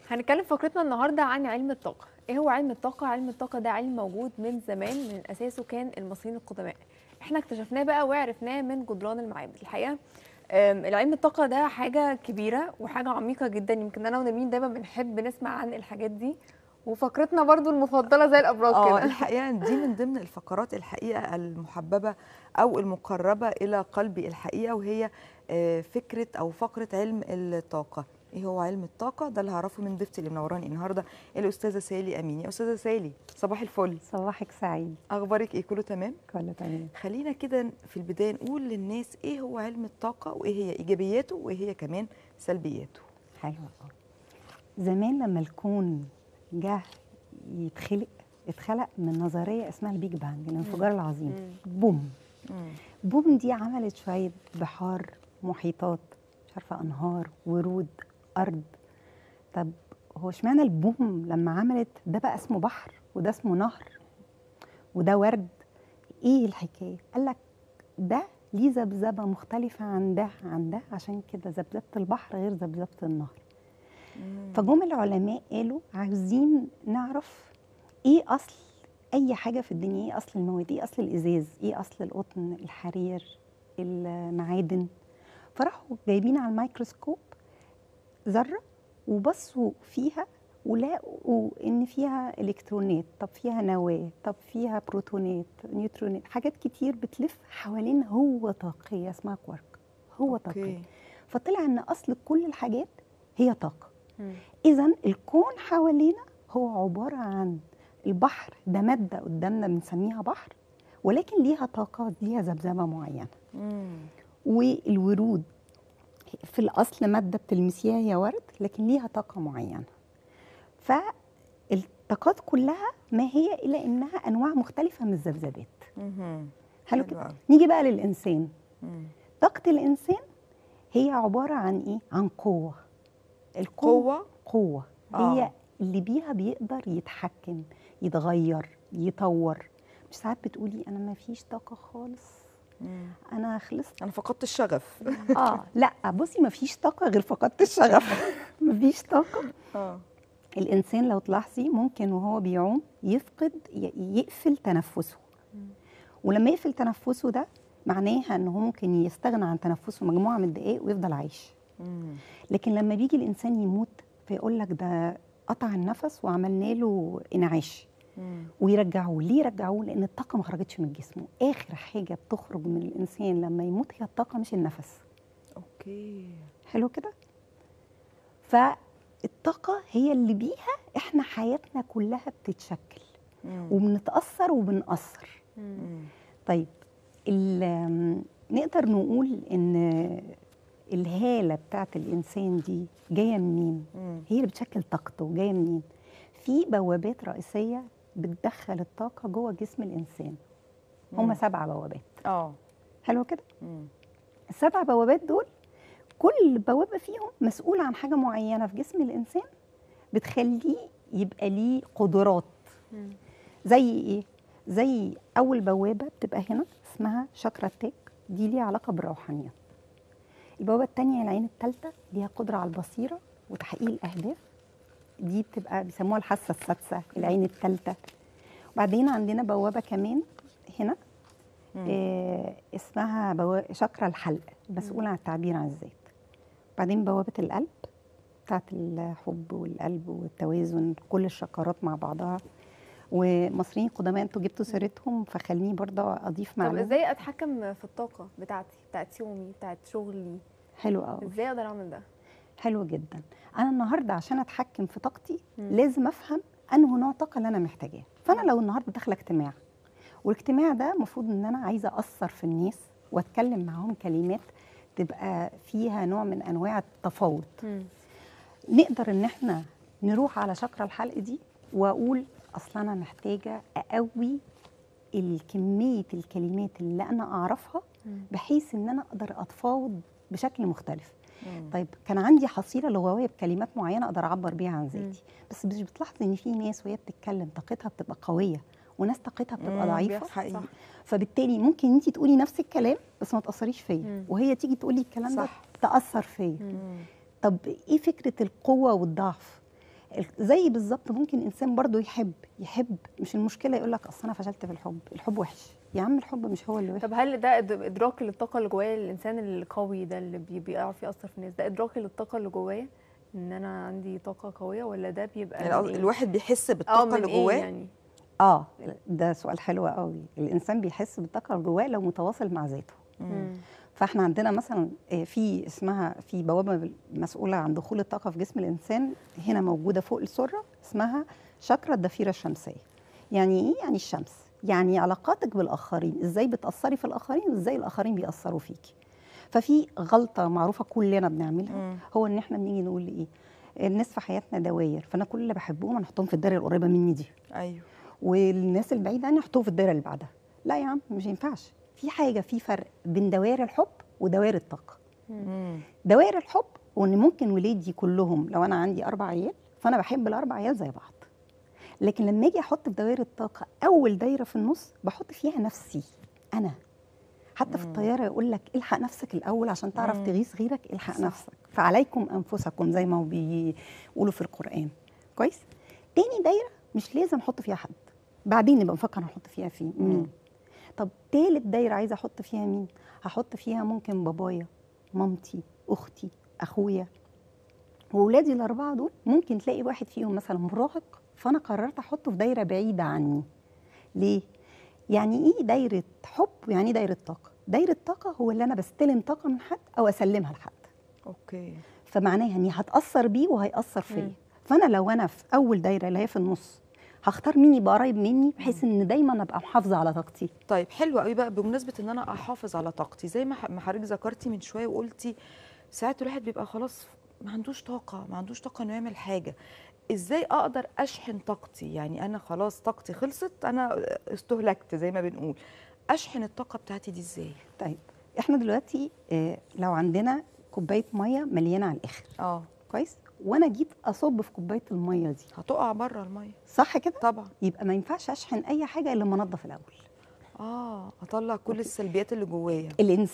هنتكلم في فقرتنا النهارده عن علم الطاقة. ايه هو علم الطاقة؟ علم الطاقة ده علم موجود من زمان، من اساسه كان المصريين القدماء. احنا اكتشفناه بقى وعرفناه من جدران المعابد. الحقيقة العلم الطاقة ده حاجة كبيرة وحاجة عميقة جدا، يمكن انا ونرمين دايما بنحب نسمع عن الحاجات دي، وفقرتنا برضو المفضلة زي الابراج كده. الحقيقه دي من ضمن الفقرات الحقيقه المحببه او المقربه الى قلبي الحقيقه، وهي فكره او فقره علم الطاقه. ايه هو علم الطاقه؟ ده اللي هعرفه من ضيفتي اللي منوراني النهارده الاستاذه سالي امين. يا استاذه سالي، صباح الفل. صباحك سعيد. اخبارك ايه؟ كله تمام؟ كله تمام. خلينا كده في البدايه نقول للناس ايه هو علم الطاقه، وايه هي ايجابياته، وايه هي كمان سلبياته. حلو قوي. زمان لما الكون جه اتخلق من نظريه اسمها البيج بانج، الانفجار العظيم. بوم. بوم دي عملت شويه بحار، محيطات، مش عارفه، انهار، ورود، ارض. طب هو اشمعنى البوم لما عملت ده بقى اسمه بحر، وده اسمه نهر، وده ورد؟ ايه الحكايه؟ قال لك ده ليه ذبذبه مختلفه عن ده، عشان كده ذبذبه البحر غير ذبذبه النهر. فجم العلماء قالوا عاوزين نعرف ايه اصل اي حاجه في الدنيا، ايه اصل المواد، ايه اصل الازاز، ايه اصل القطن، الحرير، المعادن. فراحوا جايبين على الميكروسكوب ذره وبصوا فيها ولقوا ان فيها الكترونات، طب فيها نواه، طب فيها بروتونات، نيوترونات، حاجات كتير بتلف حوالين هو طاقيه اسمها كوارك. هو طاقيه. فطلع ان اصل كل الحاجات هي طاقه. اذا الكون حوالينا هو عباره عن البحر، ده ماده قدامنا بنسميها بحر، ولكن ليها طاقه، ليها ذبذبه معينه. والورود في الاصل ماده بتلمسيها هي ورد، لكن ليها طاقه معينه. فالطاقات كلها ما هي الا انها انواع مختلفه من الذبذبات. حلو كده. نيجي بقى للانسان. طاقه الانسان هي عباره عن ايه؟ عن قوه. قوه هي اللي بيها بيقدر يتحكم، يتغير، يطور. مش ساعات بتقولي انا ما فيش طاقه خالص، انا خلصت، انا فقدت الشغف. لا بصي، ما فيش طاقه غير فقدت الشغف. ما فيش طاقه. الانسان لو تلاحظي ممكن وهو بيعوم يقفل تنفسه، ولما يقفل تنفسه ده معناها ان هو ممكن يستغنى عن تنفسه مجموعه من الدقائق ويفضل عايش. لكن لما بيجي الانسان يموت فيقول لك ده قطع النفس وعملنا له انعاش، ويرجعوه. ليه يرجعوه؟ لان الطاقه ما خرجتش من جسمه. اخر حاجه بتخرج من الانسان لما يموت هي الطاقه، مش النفس. حلو كده. فالطاقه هي اللي بيها احنا حياتنا كلها بتتشكل، وبنتاثر وبنأثر. طيب نقدر نقول ان الهاله بتاعت الانسان دي جايه منين؟ هي اللي بتشكل طاقته. جايه منين؟ في بوابات رئيسيه بتدخل الطاقه جوه جسم الانسان. هم 7 بوابات. حلو كده. ال7 بوابات دول كل بوابه فيهم مسؤوله عن حاجه معينه في جسم الانسان بتخليه يبقى ليه قدرات. زي ايه؟ زي اول بوابه بتبقى هنا اسمها شاكرا التاج، دي ليها علاقه بالروحانيات. البوابه الثانيه العين الثالثه، ليها قدره على البصيره وتحقيق الاهداف، دي بتبقى بيسموها الحاسه السادسه، العين الثالثه. وبعدين عندنا بوابه كمان هنا اسمها شاكرا الحلق، مسؤوله عن التعبير عن الذات. بعدين بوابه القلب بتاعت الحب والقلب والتوازن، كل الشكرات مع بعضها. ومصريين قدماء انتوا جبتوا سيرتهم، فخليني برضه اضيف معلومه. طب ازاي اتحكم في الطاقه بتاعتي، بتاعت يومي، بتاعت شغلي؟ حلو قوي. ازاي اقدر اعمل ده؟ حلو جدا. انا النهارده عشان اتحكم في طاقتي لازم افهم انه نوع طاقه اللي انا محتاجاه. فانا لو النهارده داخله اجتماع، والاجتماع ده المفروض ان انا عايزه اثر في الناس واتكلم معاهم كلمات تبقى فيها نوع من انواع التفاوض، نقدر ان احنا نروح على شاكرا الحلق دي واقول اصلا انا محتاجه اقوي كميه الكلمات اللي انا اعرفها بحيث ان انا اقدر اتفاوض بشكل مختلف. طيب كان عندي حصيله لغويه بكلمات معينه اقدر اعبر بيها عن ذاتي، بس مش بتلاحظي ان في ناس وهي بتتكلم طاقتها بتبقى قويه وناس طاقتها بتبقى ضعيفه؟ صح. فبالتالي ممكن انت تقولي نفس الكلام بس ما تاثريش فيا، وهي تيجي تقولي الكلام ده تاثر فيا. طب ايه فكره القوه والضعف؟ زي بالظبط ممكن انسان برضو يحب مش المشكله يقول لك اصل انا فشلت في الحب وحش. يا عم الحب مش هو اللي وحش. طب هل ده ادراك للطاقه اللي جوايا الانسان القوي ده اللي بيعرف ياثر في الناس، ده ادراك للطاقه اللي جوايا ان انا عندي طاقه قويه، ولا ده بيبقى يعني من إيه؟ الواحد بيحس بالطاقه اللي جواه؟ يعني ده سؤال حلو قوي. الانسان بيحس بالطاقه اللي جواه لو متواصل مع ذاته. فاحنا عندنا مثلا في بوابه مسؤوله عن دخول الطاقه في جسم الانسان، هنا موجوده فوق السره، اسمها شاكرا الضفيره الشمسيه. يعني ايه؟ يعني الشمس، يعني علاقاتك بالاخرين، ازاي بتاثري في الاخرين وازاي الاخرين بيأثروا فيكي. ففي غلطه معروفه كلنا بنعملها، هو ان احنا بنيجي نقول ايه، الناس في حياتنا دواير، فانا كل اللي بحبهم انا احطهم في الدايره القريبه مني دي. ايوه. والناس البعيده انا احطهم في الدايره اللي بعدها. لا يا عم مش ينفعش. في فرق بين دوائر الحب ودوائر الطاقه. دوائر الحب وان ممكن ولادي كلهم، لو انا عندي 4 عيال فانا بحب ال4 عيال زي بعض. لكن لما اجي احط في دوائر الطاقه اول دايره في النص بحط فيها نفسي انا. حتى في الطياره يقول لك الحق نفسك الاول عشان تعرف تغيث غيرك، الحق نفسك، فعليكم انفسكم زي ما هو بيقولوا في القران. كويس. تاني دايره مش لازم احط فيها حد، بعدين نبقى نفكر هنحط فيها مين. طب تالت دايره عايزه احط فيها مين؟ هحط فيها ممكن بابايا، مامتي، اختي، اخويا. واولادي ال4 دول ممكن تلاقي واحد فيهم مثلا مراهق، فانا قررت احطه في دايره بعيده عني. ليه؟ يعني ايه دايره حب ويعني ايه دايره طاقه؟ دايره طاقه هو اللي انا بستلم طاقه من حد او اسلمها لحد. اوكي. فمعناها اني هتاثر بيه وهيأثر فيا. فانا لو انا في اول دايره اللي هي في النص هختار مين يبقى قريب مني بحيث ان دايما ابقى محافظه على طاقتي. طيب حلو قوي بقى، بمناسبه ان انا احافظ على طاقتي، زي ما حضرتك ذكرتي من شويه وقلتي ساعات الواحد بيبقى خلاص ما عندوش طاقه انه يعمل حاجه. ازاي اقدر اشحن طاقتي؟ يعني انا خلاص طاقتي خلصت، انا استهلكت زي ما بنقول، اشحن الطاقه بتاعتي دي ازاي؟ طيب احنا دلوقتي لو عندنا كوبايه ميه مليانه على الاخر، كويس، وانا جيت اصب في كوبايه الميه دي هتقع بره الميه، صح كده؟ طبعا. يبقى ما ينفعش اشحن اي حاجه الا لما انضف الاول. اطلع كل السلبيات اللي جوايا.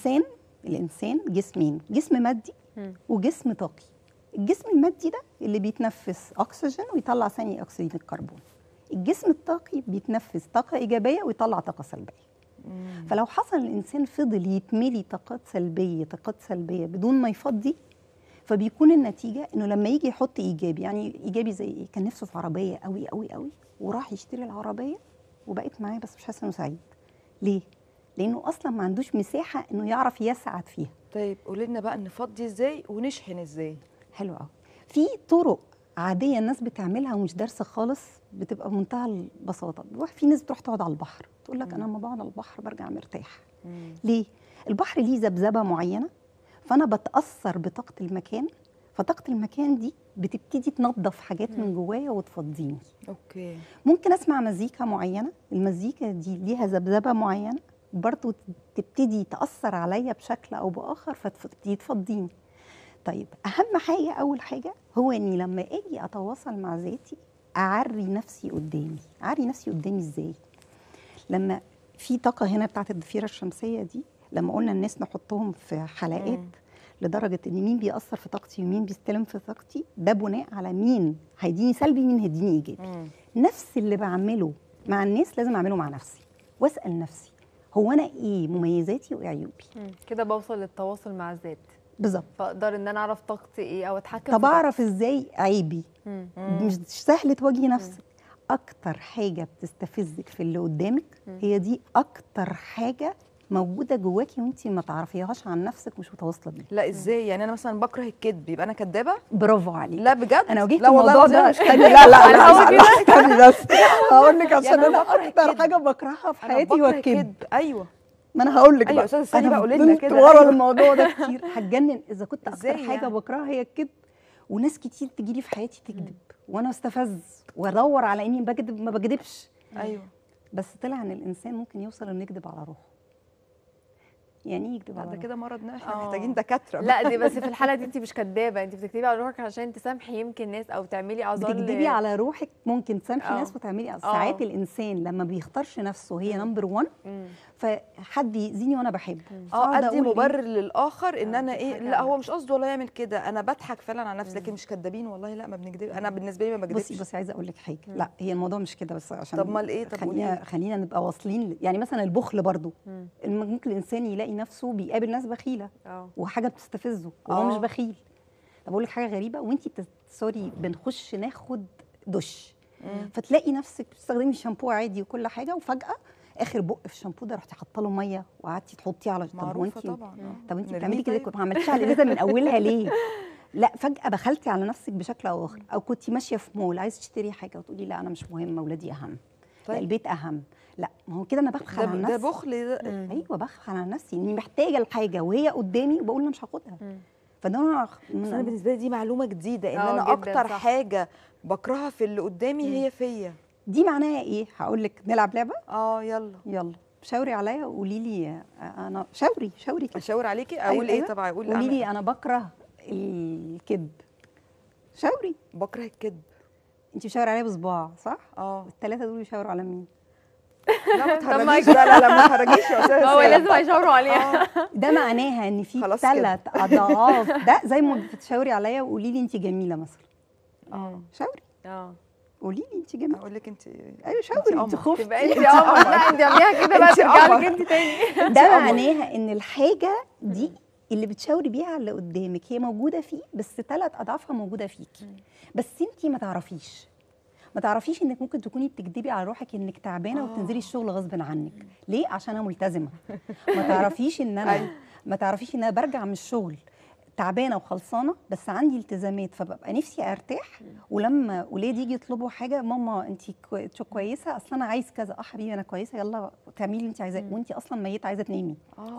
الانسان جسمين، جسم مادي وجسم طاقي. الجسم المادي ده اللي بيتنفس اكسجين ويطلع ثاني اكسيد الكربون. الجسم الطاقي بيتنفس طاقه ايجابيه ويطلع طاقه سلبيه. فلو حصل الانسان فضل يتملي طاقات سلبيه بدون ما يفضي، فبيكون النتيجه انه لما يجي يحط ايجابي، يعني ايجابي زي ايه؟ كان نفسه في عربيه قوي قوي قوي وراح يشتري العربيه وبقت معاه بس مش حاسس انه سعيد. ليه؟ لانه اصلا ما عندوش مساحه انه يعرف يسعد فيها. طيب قولي لنا بقى نفضي ازاي ونشحن ازاي؟ حلو قوي. في طرق عاديه الناس بتعملها ومش دارسه خالص، بتبقى منتهى البساطه. في ناس بتروح تقعد على البحر تقول لك انا لما بقعد على البحر برجع مرتاح. ليه؟ البحر ليه ذبذبه معينه، فانا بتاثر بطاقه المكان، فطاقه المكان دي بتبتدي تنظف حاجات من جوايا وتفضيني. اوكي. ممكن اسمع مزيكا معينه، المزيكا دي ليها ذبذبه معينه برضو تبتدي تاثر عليا بشكل او باخر فتبتدي تفضيني. طيب اهم حاجه، اول حاجه هو اني لما اجي اتواصل مع ذاتي اعري نفسي قدامي ازاي؟ لما في طاقه هنا بتاعت الضفيره الشمسيه دي، لما قلنا الناس نحطهم في حلقات لدرجه ان مين بيأثر في طاقتي ومين بيستلم في طاقتي، ده بناء على مين هيديني سلبي مين هيديني ايجابي. نفس اللي بعمله مع الناس لازم اعمله مع نفسي، واسال نفسي هو انا ايه مميزاتي وايه عيوبي. كده بوصل للتواصل مع الذات بالظبط. فاقدر ان انا اعرف طاقتي ايه او اتحكم. طب اعرف ازاي عيبي؟ مش سهل تواجهي نفسك. اكتر حاجه بتستفزك في اللي قدامك هي دي اكتر حاجه موجوده جواكي وانت ما تعرفيهاش عن نفسك مش متواصله بيها. لا ازاي؟ يعني انا مثلا بكره الكذب، يبقى انا كدابه؟ برافو عليك. لا بجد انا واجهت لا الموضوع ده. استني لا استني بس هقول لك، عشان يعني انا بكره اكتر الكذب. حاجه بكرهها في حياتي هو الكذب. ايوه ما انا هقول لك ايوه بقى. استاذ استني بقى قولي لنا فضلت كده. ورا أيوة. الموضوع ده كتير هتجنن اذا كنت اكتر إزاي حاجه يعني؟ بكرهها هي الكذب، وناس كتير تجي لي في حياتي تكذب وانا استفز وادور على اني بكذب ما بكذبش. ايوه. بس طلع ان الانسان ممكن يوصل انه يكذب على روحه. يعني ايه يكدب لا على ده روحه؟ كده مرض، احنا آه. محتاجين دكاتره. لا دي بس في الحاله دي انت مش كدابه، انت بتكتبي على روحك عشان تسامحي يمكن ناس او تعملي اعذار بتكدبي على روحك، ممكن تسامحي آه. ناس وتعملي ساعات الانسان لما بيختارش نفسه هي نمبر 1، فحد يأذيني وانا بحبه فاقعد ادي اقول مبرر للاخر ان انا ايه، بتضحكي لا على هو مش قصده والله يعمل كده، انا بضحك فعلا على نفسي، لكن مش كدابين والله، لا ما بنكذب، انا بالنسبه لي ما بكذبش. بصي عايزه اقول لك حاجه، لا هي الموضوع مش كده، بس عشان طب امال ايه؟ طب خلينا نبقى واصلين يعني مثلا البخل برضو ممكن الانسان يلاقي نفسه بيقابل ناس بخيله وحاجه بتستفزه وهو مش بخيل. طب اقول لك حاجه غريبه، وانتي سوري بنخش ناخد دش فتلاقي نفسك بتستخدمي شامبو عادي وكل حاجه، وفجاه اخر بق في الشامبو ده رحتي حاطه له ميه وقعدتي تحطيه على معروفه طبعا. طب انتي بتعملي كده ما عملتيش على الازازه من اولها ليه؟ لا فجاه بخلتي على نفسك بشكل او اخر، او كنت ماشيه في مول عايزه تشتري حاجه وتقولي لا انا مش مهمه، اولادي اهم، لا البيت اهم، لا ما هو كده انا ببخل على نفسي. ده بخل ده. ايوه ببخل على نفسي اني محتاجه الحاجه وهي قدامي وبقول انا مش هاخدها. فده بس انا بالنسبه لي دي معلومه جديده، ان انا جداً اكتر صح. حاجه بكرهها في اللي قدامي هي فيا. دي معناها ايه؟ هقول لك نلعب لعبه. يلا شاوري عليا وقولي لي انا شاوري كده. اشاور عليكي اقول ايه؟ طبعا اقول قولي لي انا بكره الكذب. شاوري. بكره الكذب. انت بتشاوري عليا بصباع صح؟ الثلاثه دول بيشاوروا على مين؟ لا ما تهرجيش، لا ما تهرجيش يا استاذ، هو لازم هيشاوروا عليها. ده معناها ان في 3 اضعاف ده، زي ما بتشاوري عليا وقولي لي انت جميله مثلا. شاوري. قولي لي انت جميله. اقول لك انت ايوه شاوري، انت خفتي تبقى انت قمر، لا انت اعمليها كده بقى ترجع لك انت تاني. ده معناها ان الحاجه دي اللي بتشاوري بيها على اللي قدامك هي موجوده فيه، بس 3 اضعافها موجوده فيكي، بس انت ما تعرفيش انك ممكن تكوني بتكدبي على روحك انك تعبانه وبتنزلي الشغل غصب عنك. ليه؟ عشان انا ملتزمه. ما تعرفيش ان انا برجع من الشغل تعبانه وخلصانه بس عندي التزامات، فببقى نفسي ارتاح، ولما ولادي يجي يطلبوا حاجه ماما انت كويسه، اصل انا عايز كذا، حبيبي انا كويسه يلا تعملي اللي انت عايزاه، وانت اصلا ميته عايزه تنامي.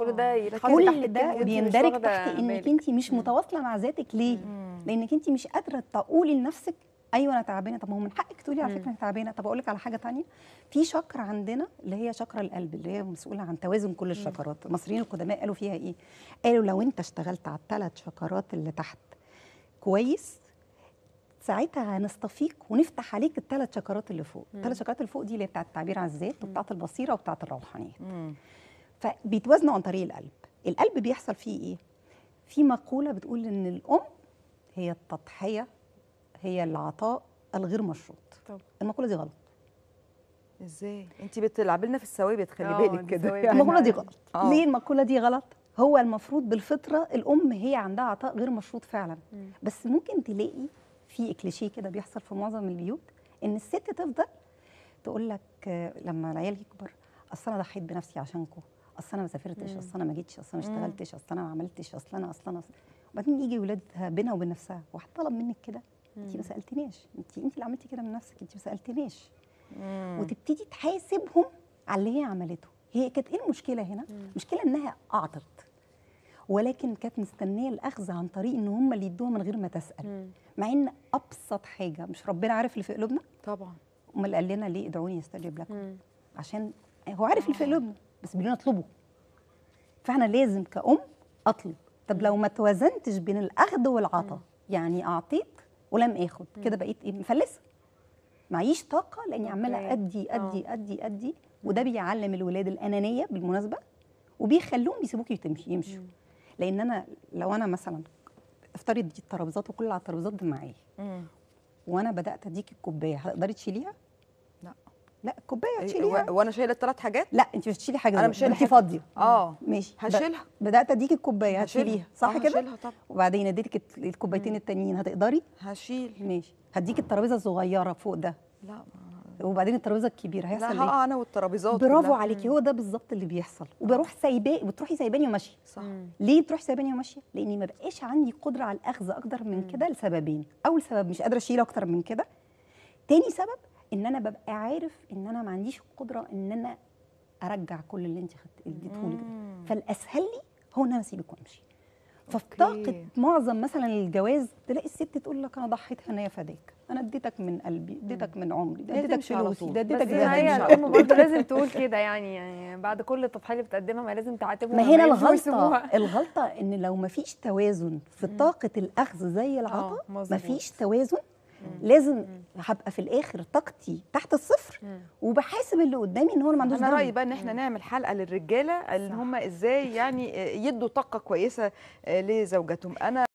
كل ده بيندرج تحت انك انت مش متواصله مع ذاتك. ليه؟ لانك انت مش قادره تقولي لنفسك ايوه انا تعبانه. طب ما هو من حقك تقولي على فكره انا تعبانه. طب اقول لك على حاجه ثانيه، في شكرة عندنا اللي هي شكرة القلب اللي هي مسؤوله عن توازن كل الشكرات. المصريين القدماء قالوا فيها ايه؟ قالوا لو انت اشتغلت على ال3 شكرات اللي تحت كويس ساعتها هنصطفيك ونفتح عليك ال3 شكرات اللي فوق. ال3 شكرات اللي فوق دي اللي بتاعت التعبير عن الذات وبتاعت البصيره وبتاعت الروحانيات. فبيتوازنوا عن طريق القلب. القلب بيحصل فيه ايه؟ في مقوله بتقول ان الام هي التضحيه، هي العطاء الغير مشروط. المقوله دي غلط. ازاي؟ انت بتلعبي لنا في الثوابت، خلي بالك كده. المقوله دي غلط. ليه المقوله دي غلط؟ هو المفروض بالفطره الام هي عندها عطاء غير مشروط فعلا، بس ممكن تلاقي في كليشيه كده بيحصل في معظم البيوت ان الست تفضل تقول لك لما العيال يكبر اصل انا ضحيت بنفسي عشانكم، اصل انا ما سافرتش، اصل انا ما جيتش، اصل انا ما اشتغلتش، اصل انا ما عملتش، اصل انا وبعدين يجي ولادها بينها وبين نفسها، واحد طلب منك كده انت ما سالتنيش، انت اللي عملتي كده من نفسك، انت ما سالتنيش. وتبتدي تحاسبهم على اللي هي عملته. هي كانت ايه المشكله هنا؟ المشكله انها اعطت ولكن كانت مستنيه الاخذ عن طريق ان هم اللي يدوها من غير ما تسال. مع ان ابسط حاجه، مش ربنا عارف اللي في قلوبنا؟ طبعا. امال قال لنا ليه ادعوني استجب لكم؟ عشان هو عارف اللي في قلوبنا بس بيقول لنا اطلبوا. فاحنا لازم كأم اطلب. طب لو ما توازنتش بين الاخذ والعطاء، يعني اعطيت ولم اخد، كده بقيت ايه؟ مفلسه. معيش طاقه لاني عماله ادي وده بيعلم الولاد الانانيه بالمناسبه، وبيخلوهم بيسيبوكي يمشوا. لان انا لو انا مثلا افترض دي الترابيزات وكل على الترابيزات دي معايا، وانا بدات اديك الكوبايه، هتقدري تشيليها؟ لا الكوبايه هتشيليها. وانا شايله ال3 حاجات؟ لا انت مش هتشيلي حاجه، انا مش شايله، انت فاضيه. ماشي هشيلها. بدات اديك الكوبايه هتشيليها صح كده؟ هشيلها طبعا. وبعدين اديتك الكوبايتين التانيين هتقدري؟ هشيل. ماشي. هديك الترابيزه الصغيره فوق ده. لا وبعدين الترابيزه الكبيره هيحصل ايه؟ لا هقع انا والترابيزات. برافو عليكي، هو ده بالظبط اللي بيحصل. وبروح بتروحي سايباني وماشيه. صح. ليه تروحي سايباني وماشيه؟ لاني ما بقاش عندي قدره على الاخذ اكتر من كده لسببين. اول سبب مش قادره اشيل اكتر من كده. تاني سبب ان انا ببقى عارف ان انا ما عنديش قدره ان انا ارجع كل اللي انت اديتهولي ده. فالاسهل لي هو ان انا اسيبك وامشي. ففي طاقه معظم مثلا الجواز تلاقي الست تقول لك انا ضحيت هنايا فداك، انا اديتك من قلبي، اديتك من عمري، ده اديتك فلوسي، ده اديتك بس هي ذهبي. الام برضه لازم تقول كده، يعني بعد كل التضحيه اللي بتقدمها ما لازم تعاتبهم. ما هنا الغلطه ان لو ما فيش توازن في طاقه الاخذ زي العطاء، ما فيش توازن، لازم هبقى في الاخر طاقتي تحت الصفر وبحاسب اللي قدامي ان هو ما عندوش انا دم. رايي بقى ان احنا نعمل حلقه للرجاله ان هم ازاي يعني يدوا طاقه كويسه لزوجاتهم. انا